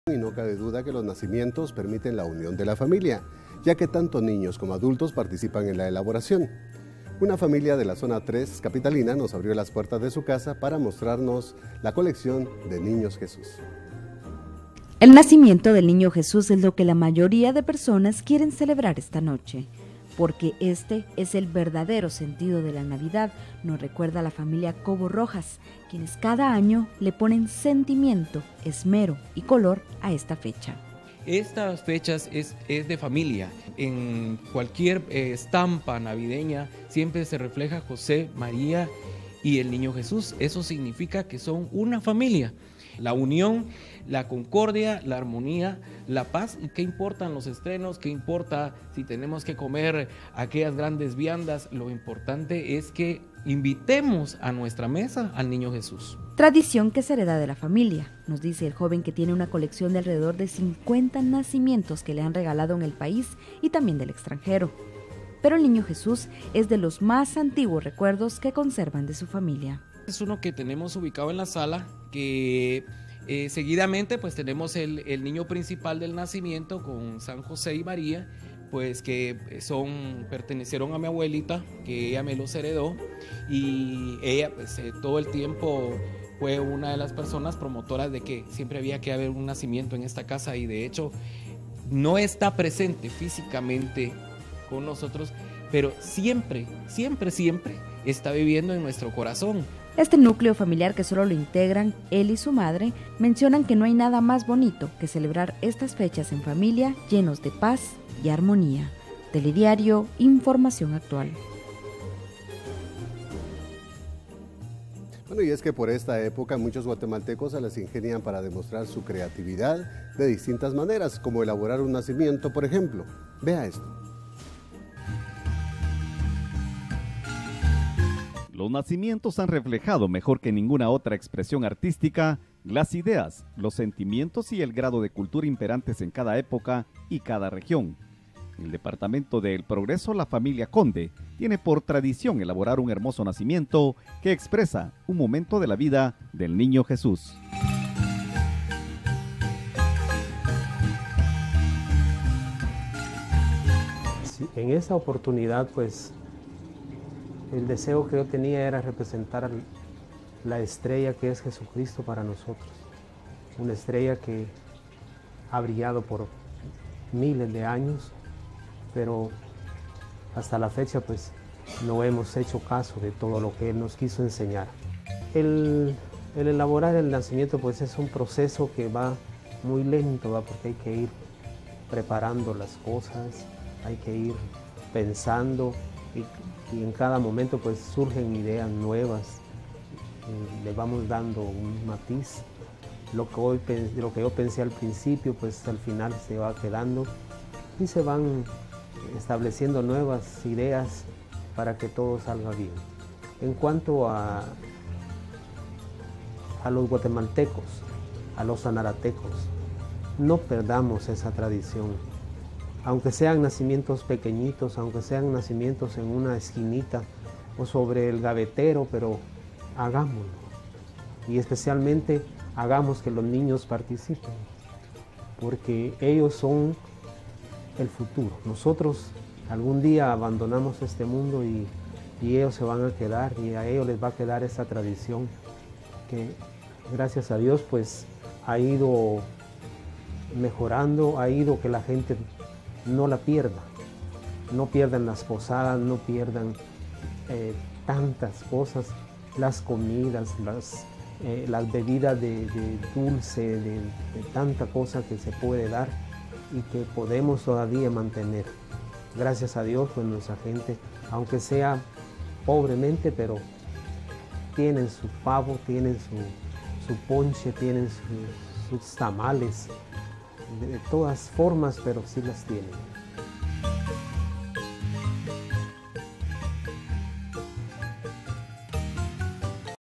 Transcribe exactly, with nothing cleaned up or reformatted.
Y no cabe duda que los nacimientos permiten la unión de la familia, ya que tanto niños como adultos participan en la elaboración. Una familia de la zona tres capitalina nos abrió las puertas de su casa para mostrarnos la colección de Niños Jesús. El nacimiento del Niño Jesús es lo que la mayoría de personas quieren celebrar esta noche, porque este es el verdadero sentido de la Navidad, nos recuerda la familia Cobo Rojas, quienes cada año le ponen sentimiento, esmero y color a esta fecha. Estas fechas es, es de familia. En cualquier eh, estampa navideña siempre se refleja José, María y el Niño Jesús. Eso significa que son una familia. La unión, la concordia, la armonía, la paz. ¿Y qué importan los estrenos? ¿Qué importa si tenemos que comer aquellas grandes viandas? Lo importante es que invitemos a nuestra mesa al Niño Jesús. Tradición que se hereda de la familia, nos dice el joven que tiene una colección de alrededor de cincuenta nacimientos que le han regalado en el país y también del extranjero. Pero el Niño Jesús es de los más antiguos recuerdos que conservan de su familia. Es uno que tenemos ubicado en la sala, que eh, seguidamente pues tenemos el, el niño principal del nacimiento con San José y María, pues que son, pertenecieron a mi abuelita, que ella me los heredó, y ella pues eh, todo el tiempo fue una de las personas promotoras de que siempre había que haber un nacimiento en esta casa, y de hecho no está presente físicamente con nosotros, pero siempre, siempre, siempre está viviendo en nuestro corazón. Este núcleo familiar que solo lo integran él y su madre, mencionan que no hay nada más bonito que celebrar estas fechas en familia llenos de paz y armonía. Telediario, información actual. Bueno, y es que por esta época muchos guatemaltecos se las ingenian para demostrar su creatividad de distintas maneras, como elaborar un nacimiento, por ejemplo. Vea esto. Los nacimientos han reflejado mejor que ninguna otra expresión artística las ideas, los sentimientos y el grado de cultura imperantes en cada época y cada región. En el departamento de El Progreso, la familia Conde tiene por tradición elaborar un hermoso nacimiento que expresa un momento de la vida del Niño Jesús. Sí, en esa oportunidad, pues, el deseo que yo tenía era representar la estrella que es Jesucristo para nosotros. Una estrella que ha brillado por miles de años, pero hasta la fecha pues no hemos hecho caso de todo lo que Él nos quiso enseñar. El, el elaborar el nacimiento pues es un proceso que va muy lento, ¿va? Porque hay que ir preparando las cosas, hay que ir pensando y y en cada momento pues surgen ideas nuevas, eh, le vamos dando un matiz. Lo que, hoy, lo que yo pensé al principio pues al final se va quedando y se van estableciendo nuevas ideas para que todo salga bien. En cuanto a, a los guatemaltecos, a los anaratecos, no perdamos esa tradición. Aunque sean nacimientos pequeñitos, aunque sean nacimientos en una esquinita o sobre el gavetero, pero hagámoslo. Y especialmente hagamos que los niños participen, porque ellos son el futuro. Nosotros algún día abandonamos este mundo y, y ellos se van a quedar, y a ellos les va a quedar esa tradición que, gracias a Dios, pues ha ido mejorando, ha ido que la gente no la pierda, no pierdan las posadas, no pierdan eh, tantas cosas, las comidas, las, eh, las bebidas de, de dulce, de, de tanta cosa que se puede dar y que podemos todavía mantener. Gracias a Dios, pues nuestra gente, aunque sea pobremente, pero tienen su pavo, tienen su, su ponche, tienen su, sus tamales, de todas formas, pero sí las tienen.